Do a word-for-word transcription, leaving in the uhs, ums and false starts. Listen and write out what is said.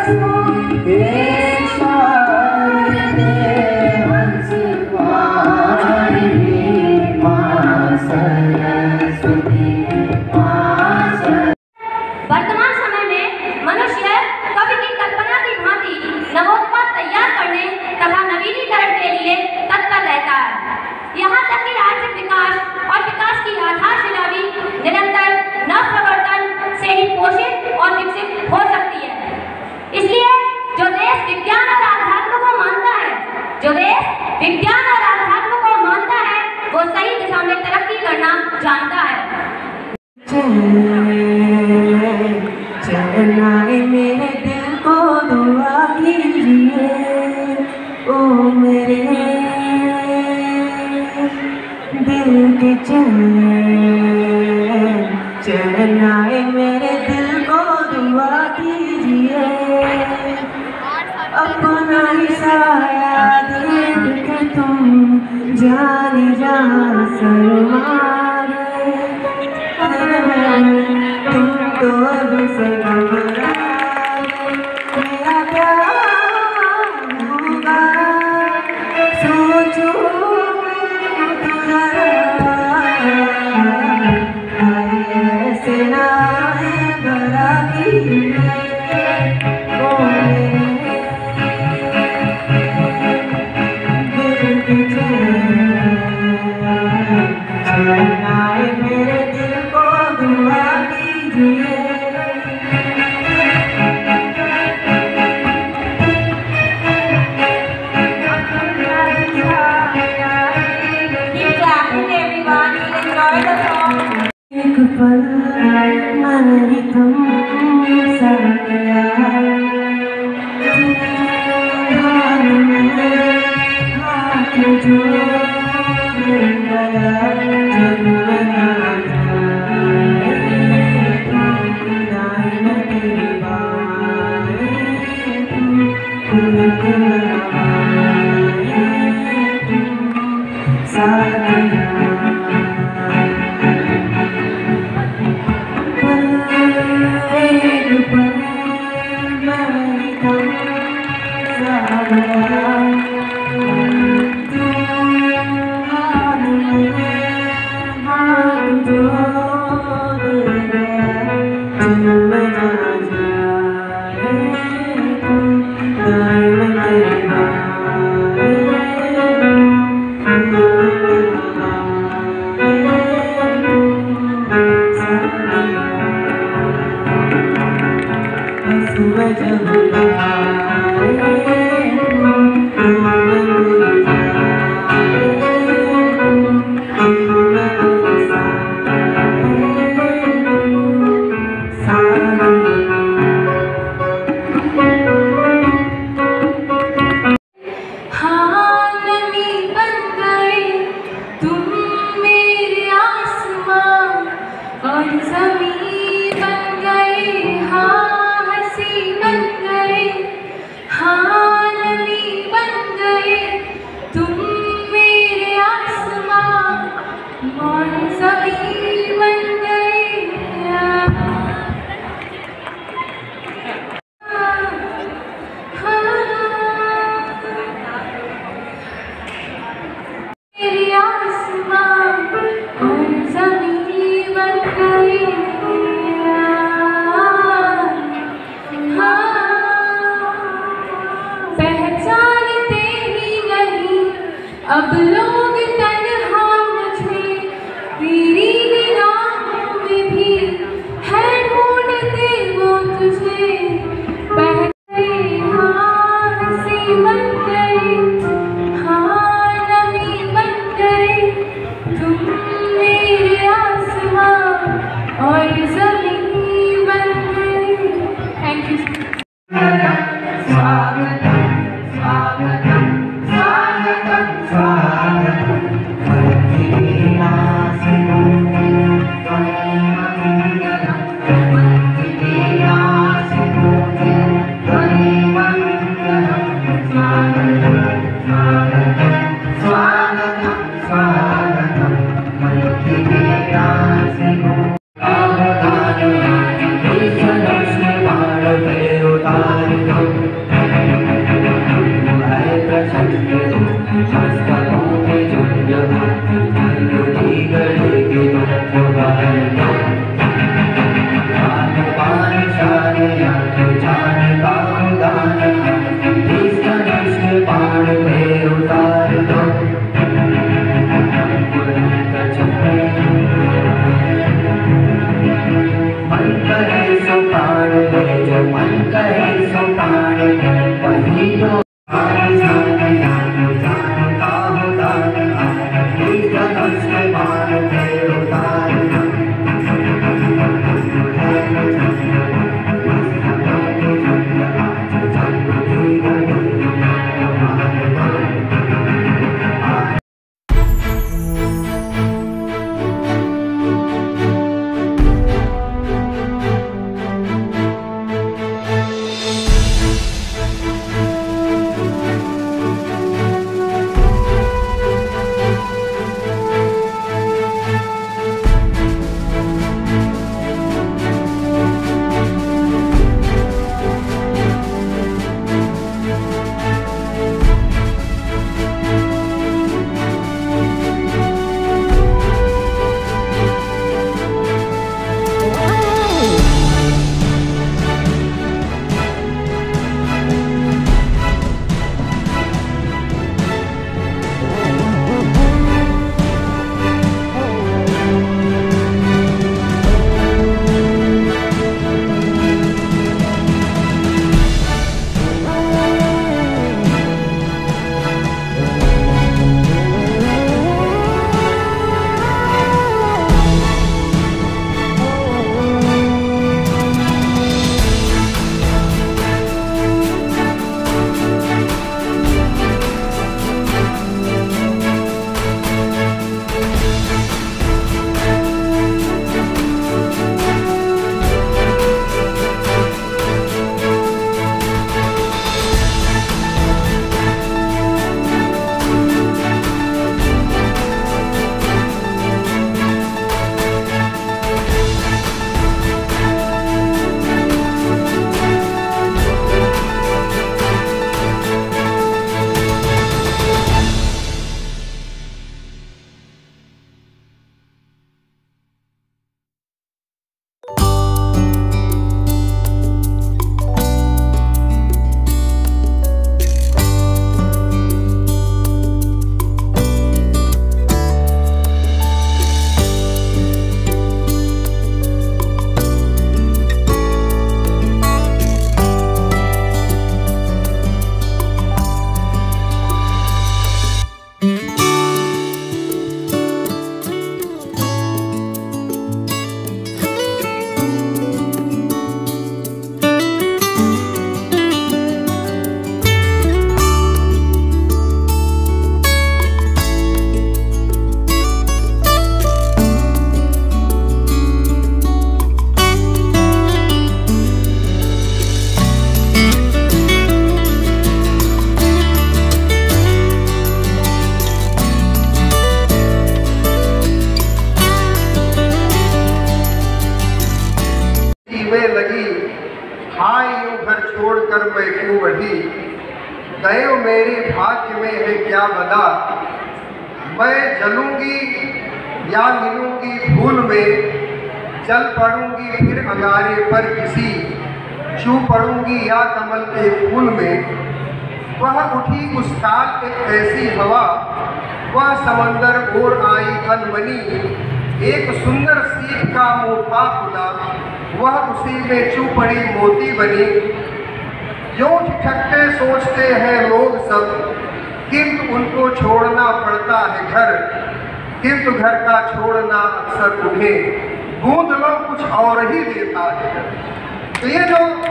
यहाँ तक कि आर्थिक विकास और विकास की आधारशिला भी निरंतर नवप्रवर्तन से ही पोषित और विकसित हो सकती है। इसलिए जो देश विज्ञान और आध्यात्म को मानता है, जो देश विज्ञान और आध्यात्म को मानता है, वो सही दिशा में तरक्की करना जानता है। चलना है मेरे दिल को दुआ कीजिए, ओ मेरे दिल के चैन। चलना है मेरे दिल को दुआ कीजिए, अपना ही साया देख के तुम जाने जा शर्माए, तुम तो से घबराए, मेरा प्यार होगा सोचो तो जरा, ऐसे ना है भरा की ओ मेरे दिल की चलना है मेरे दिल को दुआ कीजिए। एक पल मन ही तुम सर गया, हाथ में हाथ जोड़ गया, जब मना जाए खुदाई न तेरी बाएं, खुद को लगाए साथ अब लोग तन्हा मुझे तेरी निगाहों में भी है, ढूंढते वो तुझे बहते हाँ हंसी बन गए, हाँ नमी बन गए तुम मेरे आसमां और ज़मीन बन गए। Thank you. Thank you. छोड़कर मैं क्यों बढ़ी, गए मेरे भाग्य में है क्या बदा। मैं जलूंगी या मिलूंगी फूल में, चल पड़ूंगी फिर अंगारे पर किसी, छू पड़ूंगी या कमल के फूल में। वह उठी उस काल एक ऐसी हवा, वह समंदर ओर आई अनमनी। एक सुंदर सीप का मोटा खुला, वह उसी में चू पड़ी मोती बनी। यूं ठिठकते सोचते हैं लोग सब, किंतु उनको छोड़ना पड़ता है घर, किंतु घर का छोड़ना अक्सर उन्हें बूंद लो कुछ और ही देता है। तो ये जो